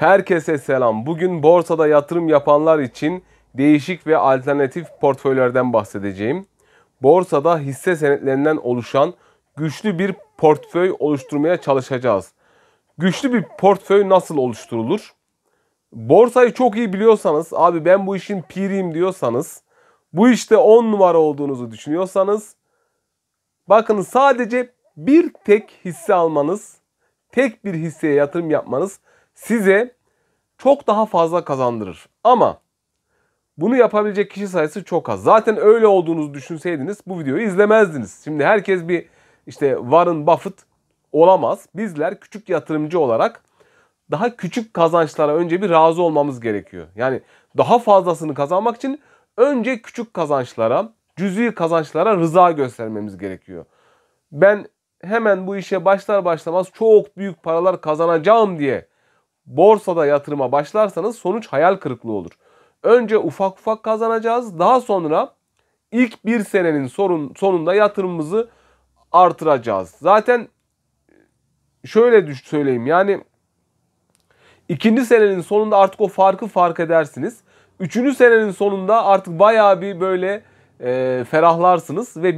Herkese selam. Bugün borsada yatırım yapanlar için değişik ve alternatif portföylerden bahsedeceğim. Borsada hisse senetlerinden oluşan güçlü bir portföy oluşturmaya çalışacağız. Güçlü bir portföy nasıl oluşturulur? Borsayı çok iyi biliyorsanız, abi ben bu işin piriyim diyorsanız, bu işte 10 numara olduğunuzu düşünüyorsanız, bakın sadece bir tek hisse almanız, tek bir hisseye yatırım yapmanız size çok daha fazla kazandırır. Ama bunu yapabilecek kişi sayısı çok az. Zaten öyle olduğunuzu düşünseydiniz bu videoyu izlemezdiniz. Şimdi herkes bir işte Warren Buffett olamaz. Bizler küçük yatırımcı olarak daha küçük kazançlara önce bir razı olmamız gerekiyor. Yani daha fazlasını kazanmak için önce küçük kazançlara, cüzi kazançlara rıza göstermemiz gerekiyor. Ben hemen bu işe başlar başlamaz çok büyük paralar kazanacağım diye borsada yatırıma başlarsanız sonuç hayal kırıklığı olur. Önce ufak ufak kazanacağız. Daha sonra ilk bir senenin sonunda yatırımımızı artıracağız. Zaten şöyle söyleyeyim, yani ikinci senenin sonunda artık o farkı fark edersiniz. Üçüncü senenin sonunda artık bayağı bir böyle ferahlarsınız ve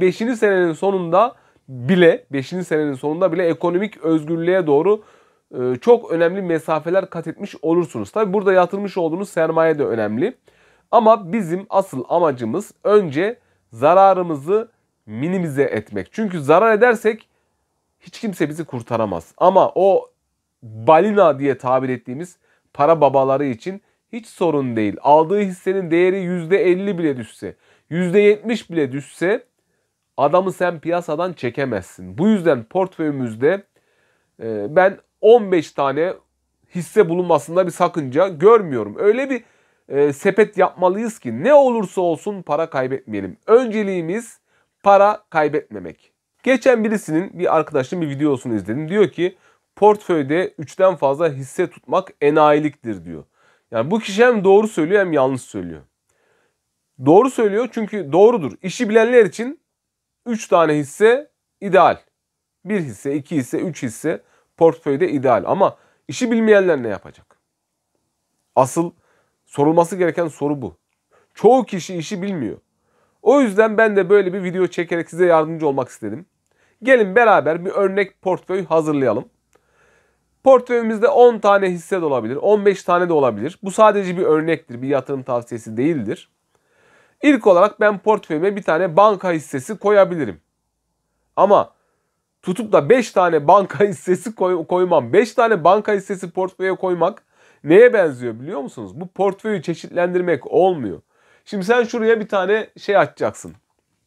beşinci senenin sonunda bile ekonomik özgürlüğe doğru çok önemli mesafeler kat etmiş olursunuz. Tabi burada yatırmış olduğunuz sermaye de önemli. Ama bizim asıl amacımız önce zararımızı minimize etmek. Çünkü zarar edersek hiç kimse bizi kurtaramaz. Ama o balina diye tabir ettiğimiz para babaları için hiç sorun değil. Aldığı hissenin değeri %50 bile düşse, %70 bile düşse adamı sen piyasadan çekemezsin. Bu yüzden portföyümüzde ben 15 tane hisse bulunmasında bir sakınca görmüyorum. Öyle bir sepet yapmalıyız ki ne olursa olsun para kaybetmeyelim. Önceliğimiz para kaybetmemek. Geçen birisinin, bir arkadaşın bir videosunu izledim. Diyor ki portföyde 3'ten fazla hisse tutmak enayiliktir diyor. Yani bu kişi hem doğru söylüyor hem yanlış söylüyor. Doğru söylüyor çünkü doğrudur. İşi bilenler için 3 tane hisse ideal. 1 hisse, 2 hisse, 3 hisse portföyde ideal. Ama işi bilmeyenler ne yapacak? Asıl sorulması gereken soru bu. Çoğu kişi işi bilmiyor. O yüzden ben de böyle bir video çekerek size yardımcı olmak istedim. Gelin beraber bir örnek portföy hazırlayalım. Portföyümüzde 10 tane hisse de olabilir, 15 tane de olabilir. Bu sadece bir örnektir, bir yatırım tavsiyesi değildir. İlk olarak ben portföyüme bir tane banka hissesi koyabilirim. Ama tutup da 5 tane banka hissesi koymam. 5 tane banka hissesi portföye koymak neye benziyor biliyor musunuz? Bu portföyü çeşitlendirmek olmuyor. Şimdi sen şuraya bir tane şey açacaksın.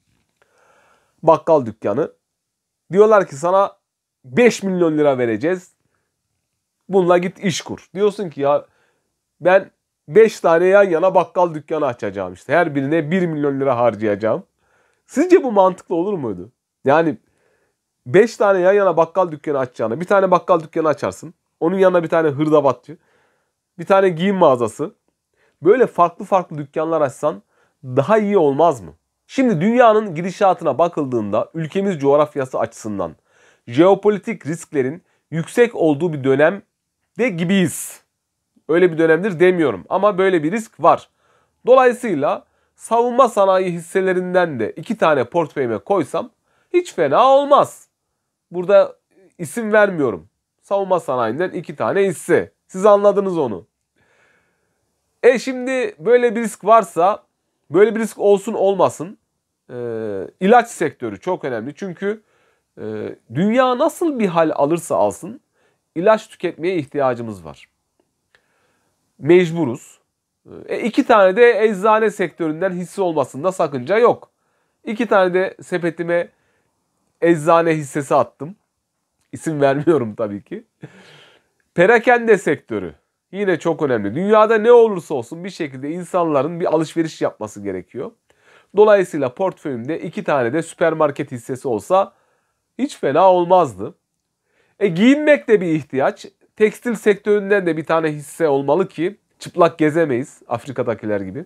Bakkal dükkanı. Diyorlar ki sana 5 milyon lira vereceğiz. Bununla git iş kur. Diyorsun ki ya ben 5 tane yan yana bakkal dükkanı açacağım işte. Her birine 1 milyon lira harcayacağım. Sizce bu mantıklı olur muydu? Yani 5 tane yan yana bakkal dükkanı açacağına bir tane bakkal dükkanı açarsın. Onun yanına bir tane hırdavatçı, bir tane giyim mağazası. Böyle farklı farklı dükkanlar açsan daha iyi olmaz mı? Şimdi dünyanın gidişatına bakıldığında ülkemiz coğrafyası açısından jeopolitik risklerin yüksek olduğu bir dönemde gibiyiz. Öyle bir dönemdir demiyorum ama böyle bir risk var. Dolayısıyla savunma sanayi hisselerinden de 2 tane portföyüme koysam hiç fena olmaz. Burada isim vermiyorum. Savunma sanayinden 2 tane hisse. Siz anladınız onu. Şimdi böyle bir risk varsa, böyle bir risk olsun olmasın, ilaç sektörü çok önemli. Çünkü dünya nasıl bir hal alırsa alsın ilaç tüketmeye ihtiyacımız var. Mecburuz. 2 tane de eczane sektöründen hisse olmasında sakınca yok. 2 tane de sepetime eczane hissesi attım. İsim vermiyorum tabii ki. Perakende sektörü yine çok önemli. Dünyada ne olursa olsun bir şekilde insanların bir alışveriş yapması gerekiyor. Dolayısıyla portföyümde 2 tane de süpermarket hissesi olsa hiç fena olmazdı. Giyinmek de bir ihtiyaç. Tekstil sektöründen de bir tane hisse olmalı ki çıplak gezemeyiz Afrika'dakiler gibi.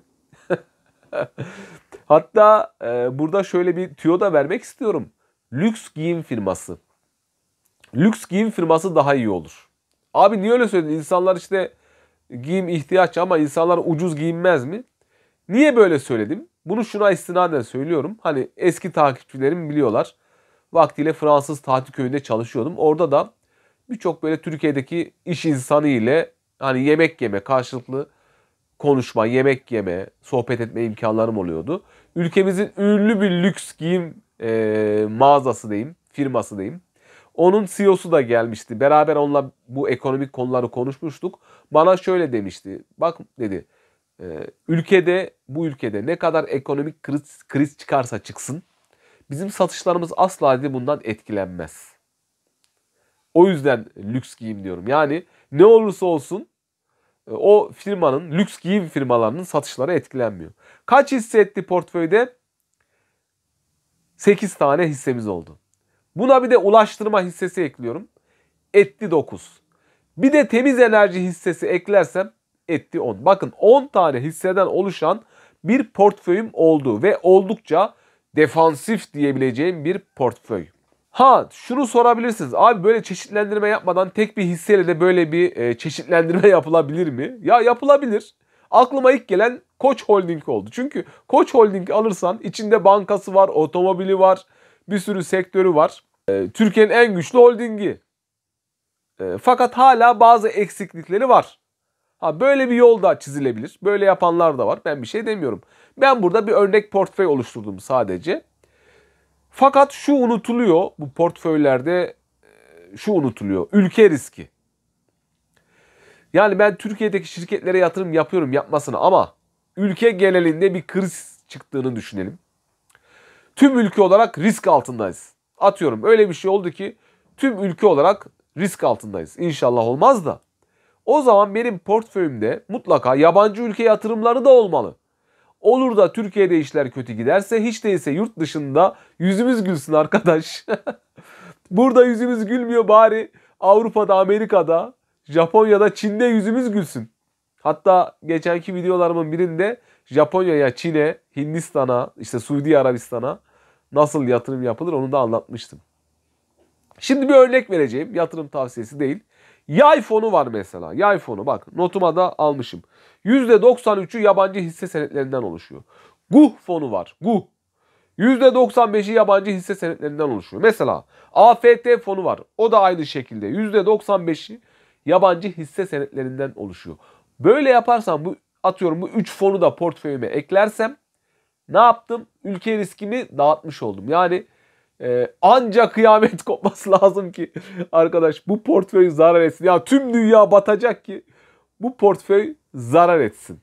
Hatta burada şöyle bir tüyo da vermek istiyorum. Lüks giyim firması. Lüks giyim firması daha iyi olur. Abi niye öyle söyledin? İnsanlar işte giyim ihtiyaç ama insanlar ucuz giyinmez mi? Niye böyle söyledim? Bunu şuna istinaden söylüyorum. Hani eski takipçilerim biliyorlar. Vaktiyle Fransız tatil köyünde çalışıyordum. Orada da birçok böyle Türkiye'deki iş insanı ile hani yemek yeme, karşılıklı konuşma, yemek yeme, sohbet etme imkanlarım oluyordu. Ülkemizin ünlü bir lüks giyim mağazası diyeyim, firması diyeyim. Onun CEO'su da gelmişti. Beraber onunla bu ekonomik konuları konuşmuştuk. Bana şöyle demişti. Bak dedi, bu ülkede ne kadar ekonomik kriz çıkarsa çıksın, bizim satışlarımız asla dedi bundan etkilenmez. O yüzden lüks giyim diyorum. Yani ne olursa olsun o firmanın, lüks giyim firmalarının satışları etkilenmiyor. Kaç hisse etti portföyde? 8 tane hissemiz oldu. Buna bir de ulaştırma hissesi ekliyorum. Etti 9. Bir de temiz enerji hissesi eklersem etti 10. Bakın 10 tane hisseden oluşan bir portföyüm oldu ve oldukça defansif diyebileceğim bir portföy. Ha şunu sorabilirsiniz. Abi böyle çeşitlendirme yapmadan tek bir hisseyle de böyle bir çeşitlendirme yapılabilir mi? Ya yapılabilir. Aklıma ilk gelen Koç Holding oldu. Çünkü Koç Holding alırsan içinde bankası var, otomobili var, bir sürü sektörü var. Türkiye'nin en güçlü holdingi. Fakat hala bazı eksiklikleri var. Ha böyle bir yol da çizilebilir. Böyle yapanlar da var. Ben bir şey demiyorum. Ben burada bir örnek portföy oluşturdum sadece. Fakat şu unutuluyor bu portföylerde, şu unutuluyor. Ülke riski. Yani ben Türkiye'deki şirketlere yatırım yapıyorum yapmasına ama ülke genelinde bir kriz çıktığını düşünelim. Tüm ülke olarak risk altındayız. Atıyorum öyle bir şey oldu ki tüm ülke olarak risk altındayız. İnşallah olmaz da. O zaman benim portföyümde mutlaka yabancı ülke yatırımları da olmalı. Olur da Türkiye'de işler kötü giderse hiç değilse yurt dışında yüzümüz gülsün arkadaş. Burada yüzümüz gülmüyor bari Avrupa'da, Amerika'da, Japonya'da, Çin'de yüzümüz gülsün. Hatta geçenki videolarımın birinde Japonya'ya, Çin'e, Hindistan'a, işte Suudi Arabistan'a nasıl yatırım yapılır onu da anlatmıştım. Şimdi bir örnek vereceğim. Yatırım tavsiyesi değil. Yay fonu var mesela. Yay fonu bak notuma da almışım. %93'ü yabancı hisse senetlerinden oluşuyor. GUH fonu var. GUH. %95'i yabancı hisse senetlerinden oluşuyor. Mesela AFT fonu var. O da aynı şekilde %95'i yabancı hisse senetlerinden oluşuyor. Böyle yaparsam bu 3 fonu da portföyüme eklersem ne yaptım? Ülke riskimi dağıtmış oldum. Yani ancak kıyamet kopması lazım ki arkadaş bu portföy zarar etsin. Ya tüm dünya batacak ki bu portföy zarar etsin.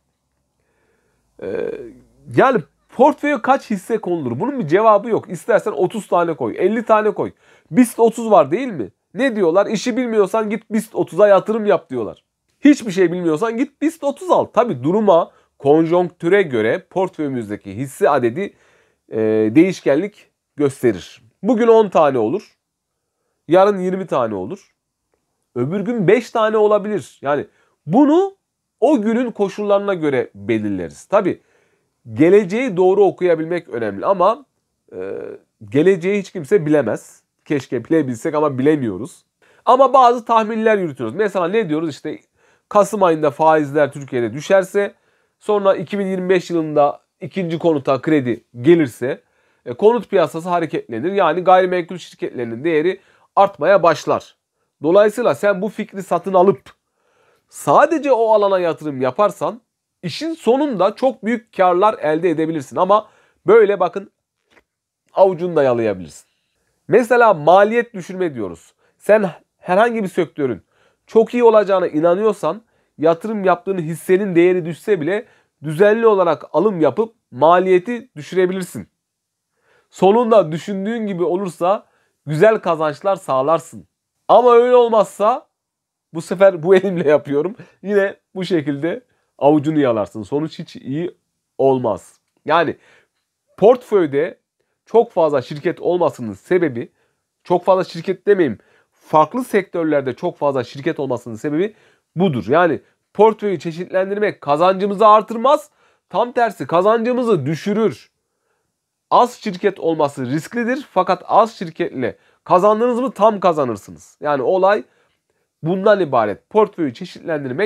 Yani portföye kaç hisse konulur? Bunun bir cevabı yok. İstersen 30 tane koy, 50 tane koy. BIST 30 var değil mi? Ne diyorlar? İşi bilmiyorsan git BIST 30'a yatırım yap diyorlar. Hiçbir şey bilmiyorsan git BIST 30 al. Tabi duruma, konjonktüre göre portföyümüzdeki hisse adedi değişkenlik gösterir. Bugün 10 tane olur. Yarın 20 tane olur. Öbür gün 5 tane olabilir. Yani bunu o günün koşullarına göre belirleriz. Tabi geleceği doğru okuyabilmek önemli ama geleceği hiç kimse bilemez. Keşke bilebilsek ama bilemiyoruz. Ama bazı tahminler yürütüyoruz. Mesela ne diyoruz? İşte Kasım ayında faizler Türkiye'de düşerse, sonra 2025 yılında ikinci konuta kredi gelirse konut piyasası hareketlenir. Yani gayrimenkul şirketlerinin değeri artmaya başlar. Dolayısıyla sen bu fikri satın alıp sadece o alana yatırım yaparsan işin sonunda çok büyük karlar elde edebilirsin. Ama böyle bakın avucunda yalayabilirsin. Mesela maliyet düşürme diyoruz. Sen herhangi bir sektörün çok iyi olacağına inanıyorsan yatırım yaptığın hissenin değeri düşse bile düzenli olarak alım yapıp maliyeti düşürebilirsin. Sonunda düşündüğün gibi olursa güzel kazançlar sağlarsın. Ama öyle olmazsa bu sefer bu elimle yapıyorum. Yine bu şekilde avucunu yalarsın. Sonuç hiç iyi olmaz. Yani portföyde çok fazla şirket olmasının sebebi, çok fazla şirket demeyeyim, farklı sektörlerde çok fazla şirket olmasının sebebi budur. Yani portföyü çeşitlendirmek kazancımızı artırmaz, tam tersi kazancımızı düşürür. Az şirket olması risklidir fakat az şirketle kazandınız mı tam kazanırsınız. Yani olay bundan ibaret. Portföyü çeşitlendirmek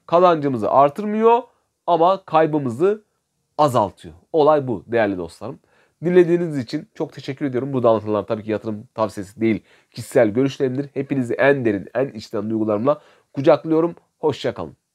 Kazancımızı artırmıyor ama kaybımızı azaltıyor. Olay bu değerli dostlarım. Dinlediğiniz için çok teşekkür ediyorum. Burada anlatılanlar tabii ki yatırım tavsiyesi değil, kişisel görüşlerimdir. Hepinizi en derin, en içten duygularımla kucaklıyorum. Hoşça kalın.